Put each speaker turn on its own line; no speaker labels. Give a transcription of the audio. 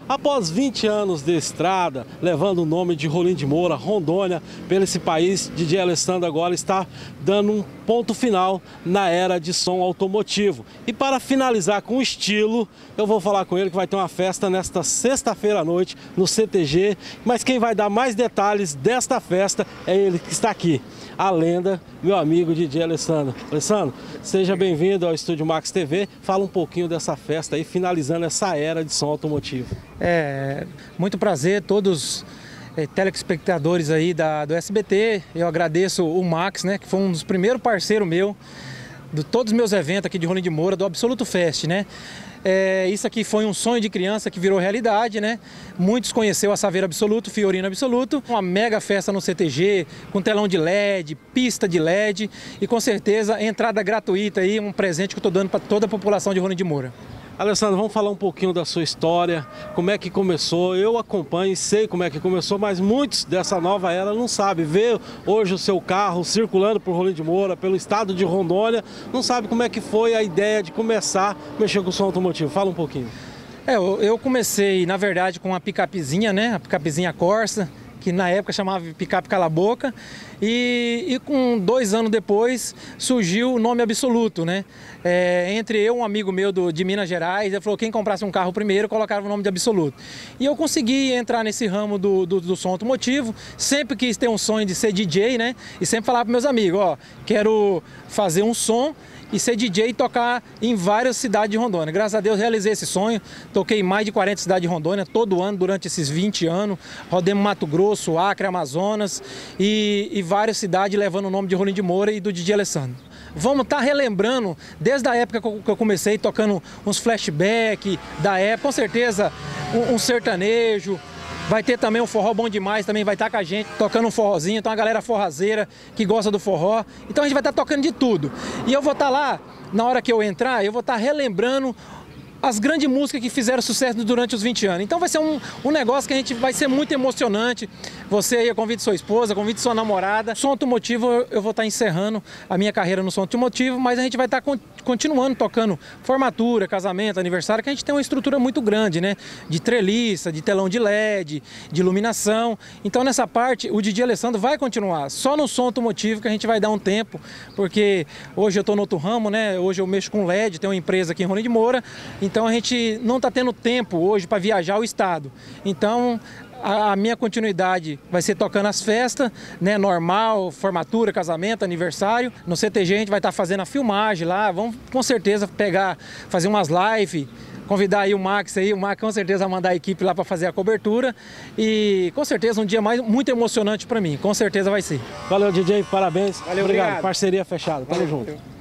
Após 20 anos de estrada, levando o nome de Rolim de Moura, Rondônia, pelo esse país, DJ Alessandro agora está dando um ponto final na era de som automotivo. E para finalizar com estilo, eu vou falar com ele que vai ter uma festa nesta sexta-feira à noite no CTG, mas quem vai dar mais detalhes desta festa é ele que está aqui, a lenda, meu amigo DJ Alessandro. Alessandro, seja bem-vindo ao Estúdio Max TV. Fala um pouquinho dessa festa aí, finalizando essa era de som automotivo.
Muito prazer, todos telespectadores aí do SBT. Eu agradeço o Max, né, que foi um dos primeiros parceiros meu de todos os meus eventos aqui de Rolim de Moura, do Absoluto Fest, né? Isso aqui foi um sonho de criança que virou realidade, né? Muitos conheceram a Saveiro Absoluto, Fiorino Absoluto. Uma mega festa no CTG, com telão de LED, pista de LED e com certeza entrada gratuita aí, um presente que eu estou dando para toda a população de Rolim de Moura.
Alessandro, vamos falar um pouquinho da sua história, como é que começou. Eu acompanho e sei como é que começou, mas muitos dessa nova era não sabem. Vê hoje o seu carro circulando por Rolim de Moura, pelo estado de Rondônia, não sabe como é que foi a ideia de começar a mexer com o som automotivo. Fala um pouquinho.
Eu comecei, na verdade, com uma picapezinha, né? A picapezinha Corsa, que na época chamava picape Cala Boca, e com 2 anos depois surgiu o nome Absoluto, né? Entre eu e um amigo meu de Minas Gerais, ele falou que quem comprasse um carro primeiro colocava o nome de Absoluto. E eu consegui entrar nesse ramo do som automotivo, sempre quis ter um sonho de ser DJ, né? E sempre falava para meus amigos, ó, quero fazer um som e ser DJ e tocar em várias cidades de Rondônia. Graças a Deus realizei esse sonho, toquei em mais de 40 cidades de Rondônia todo ano durante esses 20 anos, rodemos Mato Grosso, Acre, Amazonas e várias cidades levando o nome de Rolim de Moura e do DJ Alessandro. Vamos estar relembrando, desde a época que eu comecei, tocando uns flashbacks da época, com certeza um sertanejo. Vai ter também um forró bom demais, também vai estar com a gente tocando um forrozinho, então a galera forrazeira que gosta do forró. Então a gente vai estar tocando de tudo. E eu vou estar lá, na hora que eu entrar, eu vou estar relembrando as grandes músicas que fizeram sucesso durante os 20 anos. Então vai ser um negócio que vai ser muito emocionante. Você aí, convide sua esposa, convide sua namorada. Som automotivo, eu vou estar encerrando a minha carreira no som automotivo, mas a gente vai estar continuando tocando formatura, casamento, aniversário, que a gente tem uma estrutura muito grande, né? De treliça, de telão de LED, de iluminação. Então nessa parte, o DJ Alessandro vai continuar. Só no som automotivo que a gente vai dar um tempo, porque hoje eu estou no outro ramo, né? Hoje eu mexo com LED, tenho uma empresa aqui em Rolim de Moura. Então a gente não está tendo tempo hoje para viajar o estado. Então a minha continuidade vai ser tocando as festas, né, normal, formatura, casamento, aniversário. No CTG a gente vai estar fazendo a filmagem lá, vamos com certeza fazer umas lives, convidar aí o Max com certeza vai mandar a equipe lá para fazer a cobertura e com certeza um dia muito emocionante para mim, com certeza vai ser.
Valeu, DJ, parabéns.
Valeu,
obrigado.
Obrigado.
Parceria fechada, tamo junto.